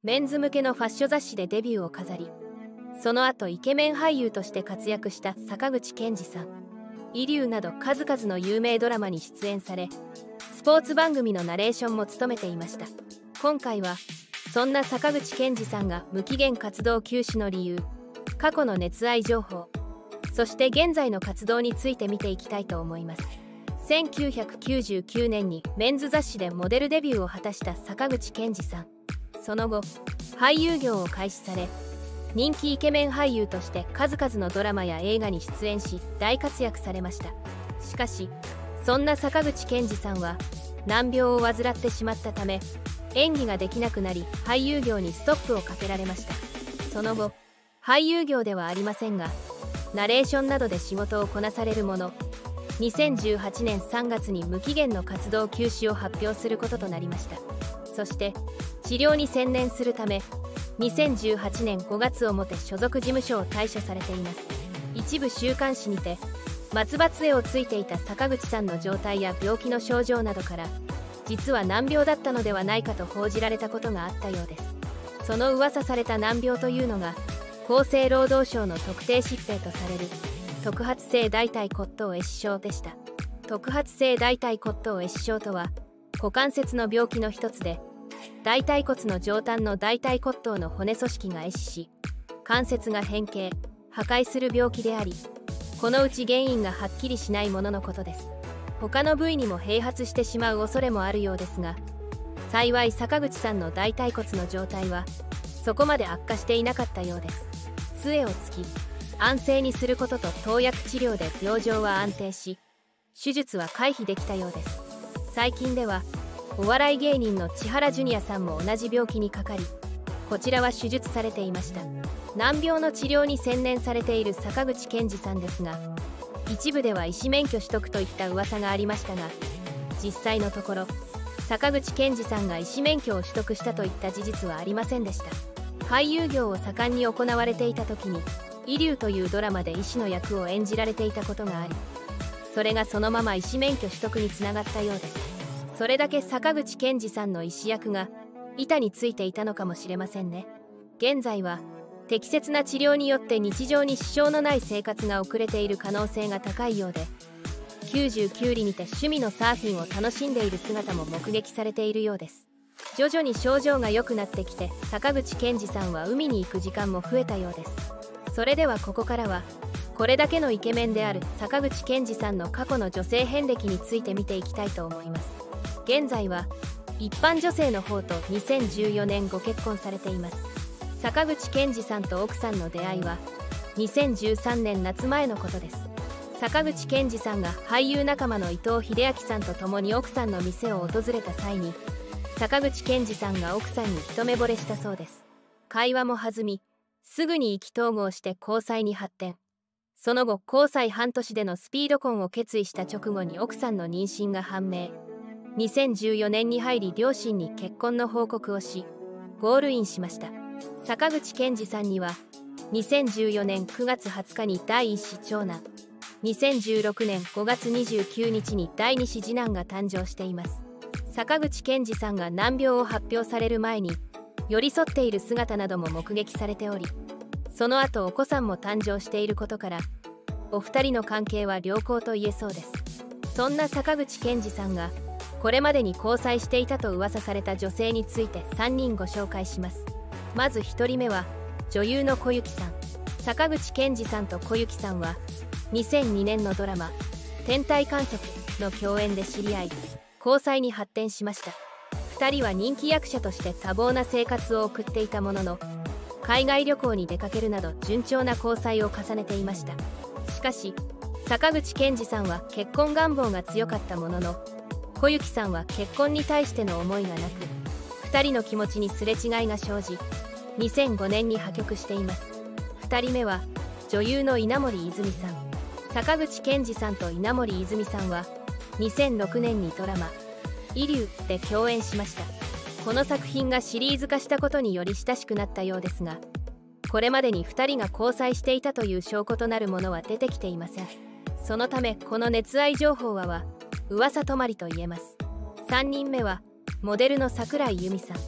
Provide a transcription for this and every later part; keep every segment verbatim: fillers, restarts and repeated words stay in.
メンズ向けのファッション雑誌でデビューを飾り、その後イケメン俳優として活躍した坂口憲二さん。イリューなど数々の有名ドラマに出演され、スポーツ番組のナレーションも務めていました。今回はそんな坂口憲二さんが無期限活動休止の理由、過去の熱愛情報、そして現在の活動について見ていきたいと思います。せんきゅうひゃくきゅうじゅうきゅうねんにメンズ雑誌でモデルデビューを果たした坂口憲二さん。その後俳優業を開始され、人気イケメン俳優として数々のドラマや映画に出演し大活躍されました。しかしそんな坂口憲二さんは難病を患ってしまったため、演技ができなくなり俳優業にストップをかけられました。その後俳優業ではありませんが、ナレーションなどで仕事をこなされるもの、にせんじゅうはちねんさんがつに無期限の活動休止を発表することとなりました。そして治療に専念するため、にせんじゅうはちねんごがつをもて所属事務所を退所されています。一部週刊誌にて松葉杖をついていた坂口さんの状態や病気の症状などから、実は難病だったのではないかと報じられたことがあったようです。その噂された難病というのが、厚生労働省の特定疾病とされる特発性大腿骨頭壊死症でした。特発性大腿骨頭壊死症とは股関節の病気の一つで、大腿骨の上端の大腿骨頭の骨組織が壊死し、関節が変形破壊する病気であり、このうち原因がはっきりしないもののことです。他の部位にも併発してしまう恐れもあるようですが、幸い坂口さんの大腿骨の状態はそこまで悪化していなかったようです。杖をつき安静にすることと投薬治療で病状は安定し、手術は回避できたようです。最近ではお笑い芸人の千原ジュニアさんも同じ病気にかかり、こちらは手術されていました。難病の治療に専念されている坂口憲二さんですが、一部では医師免許取得といった噂がありましたが、実際のところ坂口憲二さんが医師免許を取得したといった事実はありませんでした。俳優業を盛んに行われていた時に「イリュー」というドラマで医師の役を演じられていたことがあり、それがそのまま医師免許取得につながったようです。それだけ坂口憲二さんの医師役が板についていたのかもしれませんね。現在は適切な治療によって日常に支障のない生活が送れている可能性が高いようで、きゅうじゅうきゅう里にて趣味のサーフィンを楽しんでいる姿も目撃されているようです。徐々に症状が良くなってきて、坂口憲二さんは海に行く時間も増えたようです。それではここからはこれだけのイケメンである坂口憲二さんの過去の女性遍歴について見ていきたいと思います。現在は一般女性の方とにせんじゅうよねんご結婚されています。坂口憲二さんと奥さんの出会いはにせんじゅうさんねん夏前のことです。坂口憲二さんが俳優仲間の伊藤英明さんと共に奥さんの店を訪れた際に、坂口憲二さんが奥さんに一目惚れしたそうです。会話も弾み、すぐに意気投合して交際に発展。その後交際半年でのスピード婚を決意した直後に奥さんの妊娠が判明。にせんじゅうよねんに入り両親に結婚の報告をしゴールインしました。坂口憲二さんにはにせんじゅうよねんくがつはつかに第一子長男、にせんじゅうろくねんごがつにじゅうくにちに第二子次男が誕生しています。坂口憲二さんが難病を発表される前に寄り添っている姿なども目撃されており、その後お子さんも誕生していることから、お二人の関係は良好と言えそうです。そんな坂口憲二さんがこれまでに交際していたと噂された女性についてさんにんご紹介します。まずひとりめは女優の小雪さん。坂口憲二さんと小雪さんはにせんにねんのドラマ「天体観測」の共演で知り合い、交際に発展しました。ふたりは人気役者として多忙な生活を送っていたものの、海外旅行に出かけるなど順調な交際を重ねていました。しかし坂口憲二さんは結婚願望が強かったものの、小雪さんは結婚に対しての思いがなく、ふたりの気持ちにすれ違いが生じ、にせんごねんに破局しています。ふたりめは女優の稲森いずみさん。坂口憲二さんと稲森いずみさんはにせんろくねんにドラマ「イリュー」で共演しました。この作品がシリーズ化したことにより親しくなったようですが、これまでにふたりが交際していたという証拠となるものは出てきていません。そのためこの熱愛情報はは噂止まりと言えます。さんにんめはモデルの桜井由美さん。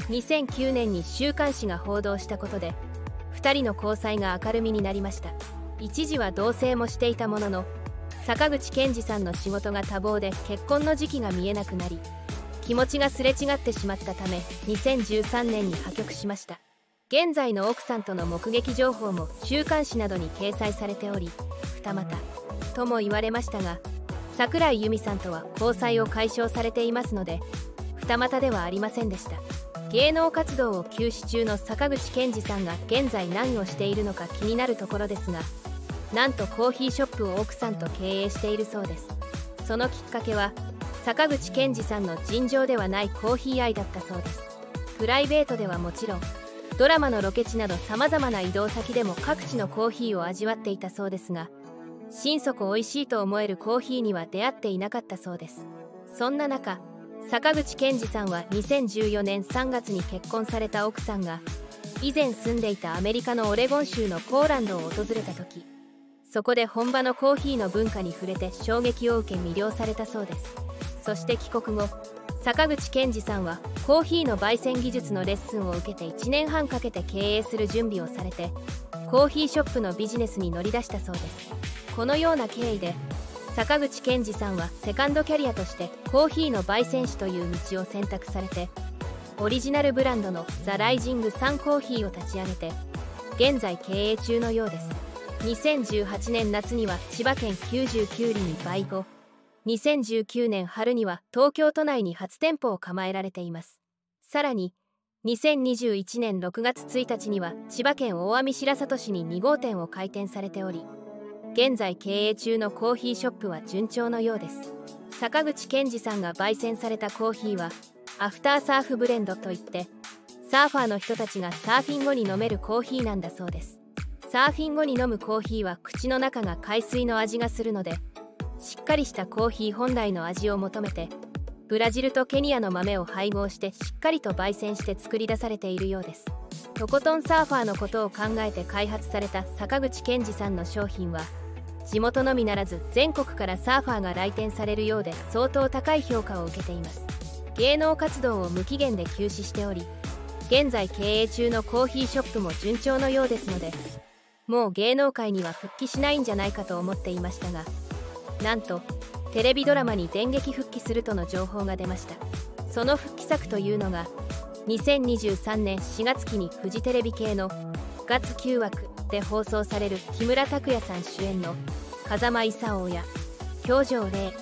にせんきゅうねんに週刊誌が報道したことでふたりの交際が明るみになりました。一時は同棲もしていたものの、坂口憲二さんの仕事が多忙で結婚の時期が見えなくなり、気持ちがすれ違ってしまったためにせんじゅうさんねんに破局しました。現在の奥さんとの目撃情報も週刊誌などに掲載されており、二股とも言われましたが、桜井由美さんとは交際を解消されていますので二股ではありませんでした。芸能活動を休止中の坂口憲二さんが現在何をしているのか気になるところですが、なんとコーヒーショップを奥さんと経営しているそうです。そのきっかけは坂口憲二さんの尋常ではないコーヒー愛だったそうです。プライベートではもちろんドラマのロケ地などさまざまな移動先でも各地のコーヒーを味わっていたそうですが、心底美味しいと思えるコーヒーには出会っていなかったそうです。そんな中、坂口憲二さんはにせんじゅうよねんさんがつに結婚された奥さんが以前住んでいたアメリカのオレゴン州のポーランドを訪れた時、そこで本場のコーヒーの文化に触れて衝撃を受け魅了されたそうです。そして帰国後、坂口憲二さんはコーヒーの焙煎技術のレッスンを受けていちねんはんかけて経営する準備をされて、コーヒーショップのビジネスに乗り出したそうです。このような経緯で坂口憲二さんはセカンドキャリアとしてコーヒーの焙煎師という道を選択されて、オリジナルブランドのザ・ライジングサンコーヒーを立ち上げて現在経営中のようです。にせんじゅうはちねん夏には千葉県きゅうじゅうきゅう里に売後、にせんじゅうきゅうねん春には東京都内に初店舗を構えられています。さらににせんにじゅういちねんろくがつついたちには千葉県大網白里市ににごうてんを開店されており、現在経営中のコーヒーショップは順調のようです。坂口憲二さんが焙煎されたコーヒーはアフターサーフブレンドといって、サーファーの人たちがサーフィン後に飲めるコーヒーなんだそうです。サーフィン後に飲むコーヒーは口の中が海水の味がするので、しっかりしたコーヒー本来の味を求めてブラジルとケニアの豆を配合してしっかりと焙煎して作り出されているようです。とことんサーファーのことを考えて開発された坂口憲二さんの商品は地元のみならず全国からサーファーが来店されるようで相当高い評価を受けています。芸能活動を無期限で休止しており、現在経営中のコーヒーショップも順調のようですので、もう芸能界には復帰しないんじゃないかと思っていましたが、なんとテレビドラマに電撃復帰するとの情報が出ました。その復帰作というのがにせんにじゅうさんねんしがつ期にフジテレビ系のガッツきゅうわくで放送される木村拓哉さん主演の風間功や表情霊です。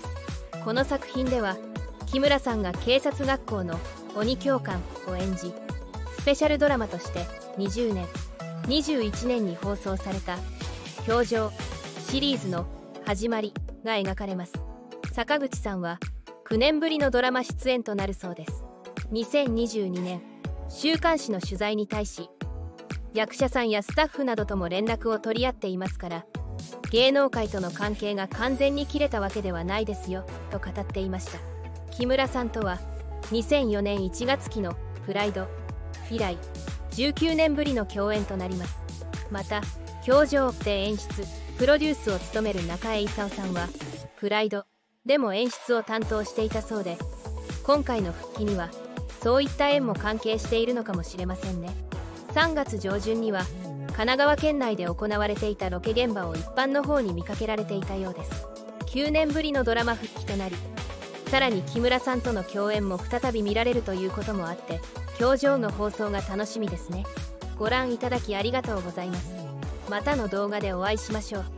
この作品では木村さんが警察学校の鬼教官を演じ、スペシャルドラマとしてにじゅうねんにじゅういちねんに放送された表情シリーズの始まりが描かれます。坂口さんはきゅうねんぶりのドラマ出演となるそうです。にせんにじゅうにねん週刊誌の取材に対し、役者さんやスタッフなどとも連絡を取り合っていますから、芸能界との関係が完全に切れたわけではないですよと語っていました。木村さんとはにせんよねんいちがつ期のプライド以来じゅうきゅうねんぶりの共演となります。また表情で演出プロデュースを務める中江功さんはプライドでも演出を担当していたそうで、今回の復帰にはそういった縁も関係しているのかもしれませんね。さんがつ上旬には神奈川県内で行われていたロケ現場を一般の方に見かけられていたようです。きゅうねんぶりのドラマ復帰となり、さらに木村さんとの共演も再び見られるということもあって、表情の放送が楽しみですね。ご覧いただきありがとうございます。またの動画でお会いしましょう。